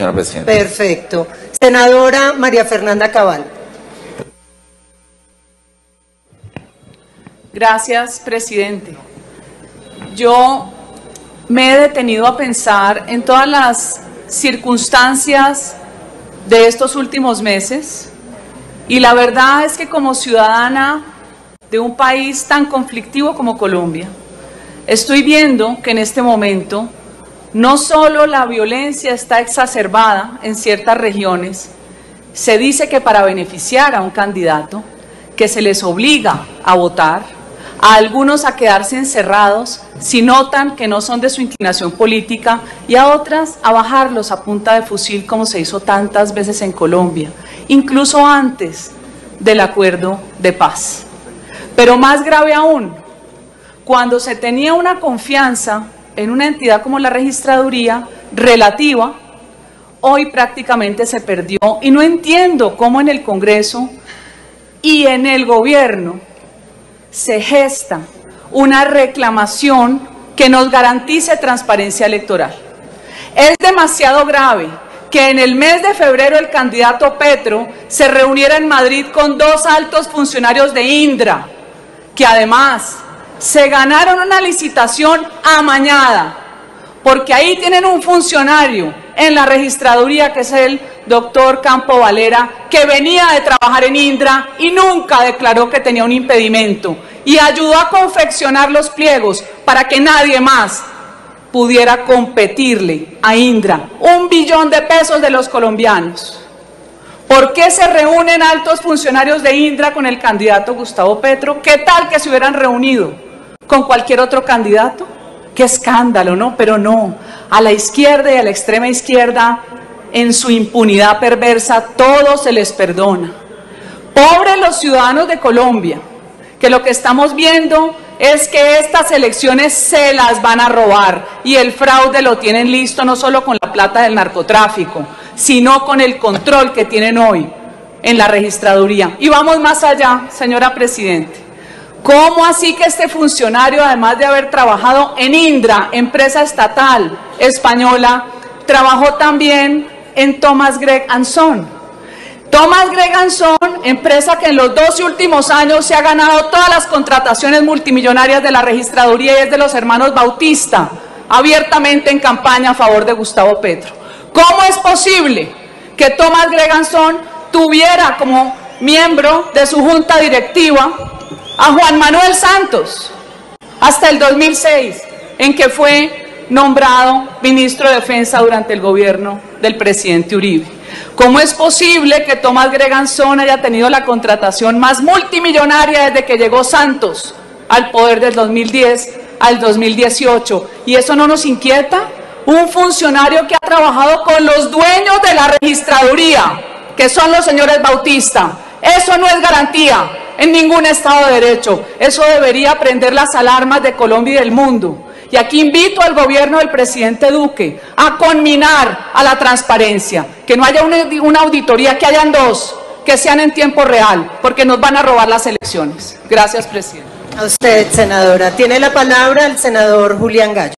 señora presidenta. Perfecto. Senadora María Fernanda Cabal. Gracias, presidente. Yo me he detenido a pensar en todas las circunstancias de estos últimos meses y la verdad es que como ciudadana de un país tan conflictivo como Colombia, estoy viendo que en este momento no solo la violencia está exacerbada en ciertas regiones, se dice que para beneficiar a un candidato, que se les obliga a votar, a algunos a quedarse encerrados si notan que no son de su inclinación política y a otras a bajarlos a punta de fusil como se hizo tantas veces en Colombia, incluso antes del acuerdo de paz. Pero más grave aún, cuando se tenía una confianza en una entidad como la registraduría relativa, hoy prácticamente se perdió y no entiendo cómo en el Congreso y en el gobierno se gesta una reclamación que nos garantice transparencia electoral. Es demasiado grave que en el mes de febrero el candidato Petro se reuniera en Madrid con 2 altos funcionarios de Indra, que además se ganaron una licitación amañada, porque ahí tienen un funcionario en la registraduría que es el doctor Campo Valera, que venía de trabajar en Indra y nunca declaró que tenía un impedimento y ayudó a confeccionar los pliegos para que nadie más pudiera competirle a Indra. 1 billón de pesos de los colombianos. ¿Por qué se reúnen altos funcionarios de Indra con el candidato Gustavo Petro? ¿Qué tal que se hubieran reunido con cualquier otro candidato? Qué escándalo, ¿no? Pero no, a la izquierda y a la extrema izquierda, en su impunidad perversa, todo se les perdona. Pobres los ciudadanos de Colombia, que lo que estamos viendo es que estas elecciones se las van a robar y el fraude lo tienen listo no solo con la plata del narcotráfico, sino con el control que tienen hoy en la registraduría. Y vamos más allá, señora Presidente. ¿Cómo así que este funcionario, además de haber trabajado en Indra, empresa estatal española, trabajó también en Thomas Gregg & Son? Thomas Gregg & Son, empresa que en los 12 últimos años se ha ganado todas las contrataciones multimillonarias de la registraduría y es de los hermanos Bautista, abiertamente en campaña a favor de Gustavo Petro. ¿Cómo es posible que Thomas Gregg & Son tuviera como miembro de su junta directiva a Juan Manuel Santos hasta el 2006, en que fue nombrado ministro de Defensa durante el gobierno del presidente Uribe? ¿Cómo es posible que Thomas Gregg & Son haya tenido la contratación más multimillonaria desde que llegó Santos al poder del 2010 al 2018? ¿Y eso no nos inquieta? Un funcionario que ha trabajado con los dueños de la registraduría, que son los señores Bautista. Eso no es garantía en ningún Estado de Derecho. Eso debería prender las alarmas de Colombia y del mundo. Y aquí invito al gobierno del presidente Duque a conminar a la transparencia, que no haya una auditoría, que hayan 2, que sean en tiempo real, porque nos van a robar las elecciones. Gracias, presidente. A usted, senadora. Tiene la palabra el senador Julián Gallo.